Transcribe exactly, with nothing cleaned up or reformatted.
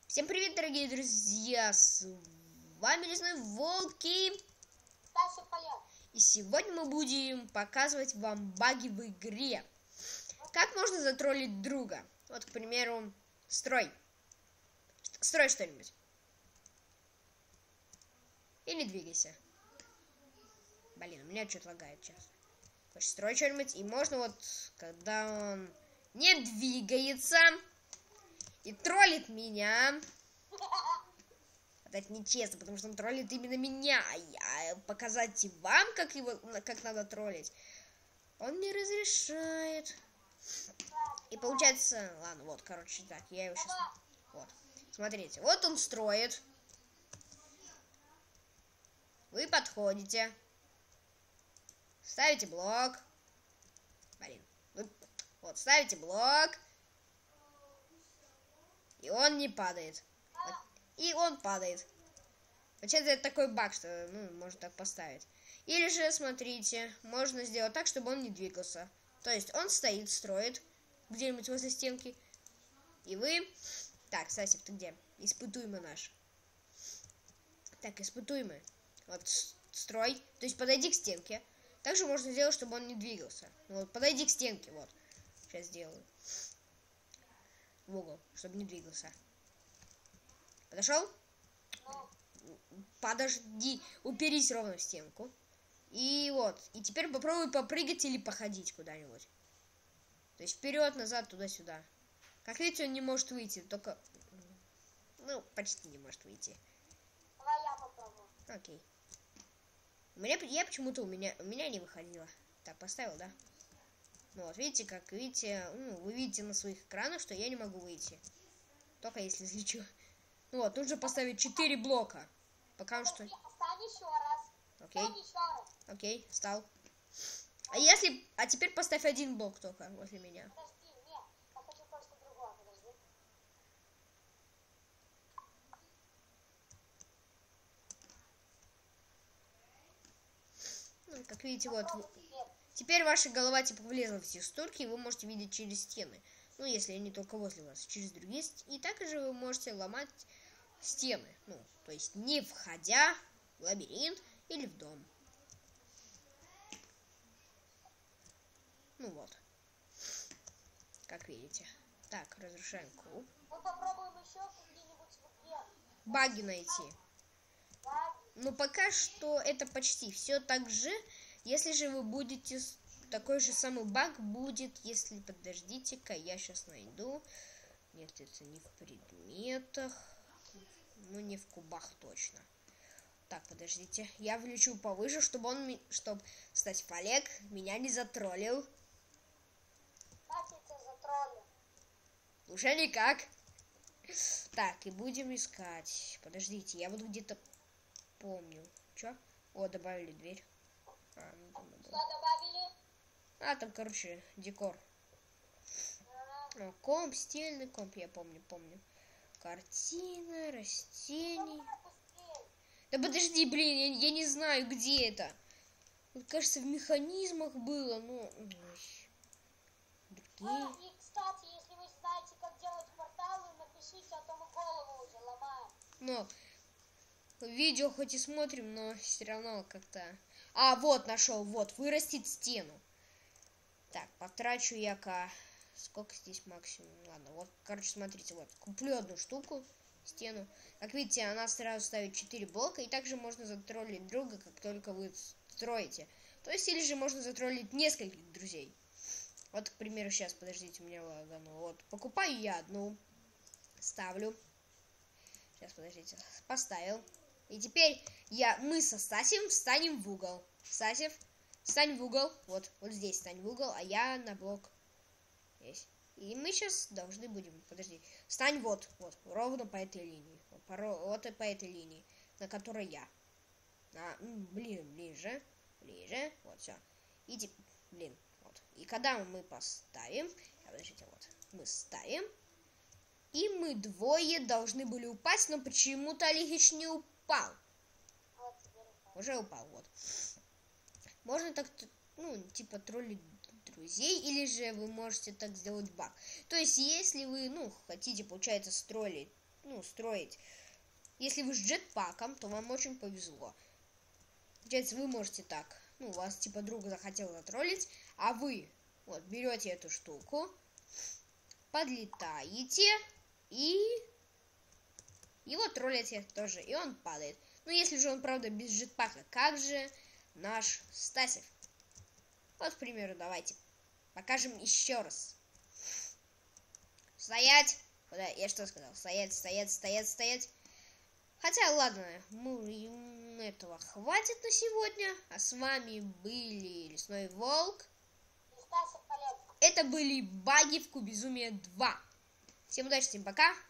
Всем привет, дорогие друзья! С вами Лесной Волки. И сегодня мы будем показывать вам баги в игре. Как можно затроллить друга. Вот, к примеру, строй. Строй что-нибудь. И не двигайся. Блин, у меня что-то лагает сейчас. Хочешь строй что-нибудь. И можно вот, когда он не двигается и троллит меня. Это нечестно, потому что он троллит именно меня. А я показать вам, как его, как надо троллить, он не разрешает. И получается, ладно, вот, короче, так, я его сейчас, вот, смотрите, вот он строит. Вы подходите, ставите блок, блин, вы, вот, ставите блок, и он не падает. И он падает. Вообще-то это такой баг, что, ну, можно так поставить. Или же, смотрите, можно сделать так, чтобы он не двигался. То есть он стоит, строит где-нибудь возле стенки. И вы... Так, кстати, ты где? Испытуемый наш. Так, испытуемый. Вот, строй. То есть подойди к стенке. Также можно сделать, чтобы он не двигался. Вот, подойди к стенке, вот. Сейчас сделаю. В угол, чтобы не двигался. Подошел? Подожди, уперись ровно в стенку. И вот. И теперь попробуй попрыгать или походить куда-нибудь. То есть вперед, назад, туда-сюда. Как видите, он не может выйти, только... Ну, почти не может выйти. Давай я попробую. Окей. У меня, я почему-то у меня, у меня не выходило. Так, поставил, да? Ну вот, видите, как видите, ну, вы видите на своих экранах, что я не могу выйти. Только если взлечу. Ну вот, нужно поставить четыре блока. Пока что... Встань еще раз. Окей. Встань еще раз. Окей, встал. А если... А теперь поставь один блок только возле меня. Подожди, нет. Я хочу кое-что другое, подожди. Ну, как видите, вот... Теперь. Теперь ваша голова типа влезла в текстурки, и вы можете видеть через стены. Ну, если они только возле вас, через другие стены. И также вы можете ломать стены. Ну, то есть не входя в лабиринт или в дом. Ну вот. Как видите. Так, разрушаем куб. Мы попробуем еще где-нибудь в игре. Баги найти. Да? Но пока что это почти все так же. Если же вы будете... Такой же самый баг будет, если... Подождите-ка, я сейчас найду. Нет, это не в предметах. Ну, не в кубах точно. Так, подождите. Я влечу повыше, чтобы он... Чтобы, кстати, Олег меня не затроллил. Как я тебя затроллю? Уже никак. Так, и будем искать. Подождите, я вот где-то помню. Чё? О, добавили дверь. А, ну, там Что добавили? А, там, короче, декор. А, О, комп, стильный комп, я помню, помню. Картина, растений. давай быстрее. Да подожди, блин, я, я не знаю, где это. Вот, кажется, в механизмах было, ну... Другие. А, и, кстати, если вы знаете, как делать порталы, напишите, а то мы голову уже ломаем. Но видео хоть и смотрим, но все равно как-то... А, вот, нашел, вот, вырастить стену. Так, потрачу я-ка... Сколько здесь максимум? Ладно, вот, короче, смотрите, вот, куплю одну штуку, стену. Как видите, она сразу ставит четыре блока, и также можно затроллить друга, как только вы строите. То есть, или же можно затроллить нескольких друзей. Вот, к примеру, сейчас, подождите, у меня лагануло. Вот, покупаю я одну, ставлю. Сейчас, подождите, поставил. И теперь я, мы со Стасем встанем в угол. Стасев, встань в угол. Вот, вот здесь встань в угол, а я на блок. Здесь. И мы сейчас должны будем, подожди, встань вот, вот, ровно по этой линии. Вот, по, вот и по этой линии, на которой я. А, блин, ближе, ближе, вот, все. И теперь, блин, вот. И когда мы поставим, подождите, вот, мы ставим. И мы двое должны были упасть, но почему-то Олегич не упал. Вот теперь упал. Уже упал, вот. Можно так, ну, типа троллить друзей, или же вы можете так сделать баг. То есть, если вы, ну, хотите, получается, строить ну, строить. Если вы с джетпаком, то вам очень повезло. Получается, вы можете так. Ну, вас типа друг захотел затроллить, а вы вот берете эту штуку, подлетаете и его троллите тоже, и он падает. Ну, если же он, правда, без джетпака, как же наш Стасев? Вот, к примеру, давайте покажем еще раз. Стоять! Куда? Я что сказал? Стоять, стоять, стоять, стоять. Хотя, ладно, мы этого хватит на сегодня. А с вами были Лесной Волк. И Стасик полез. Это были баги в Кубизумия два. Всем удачи, всем пока.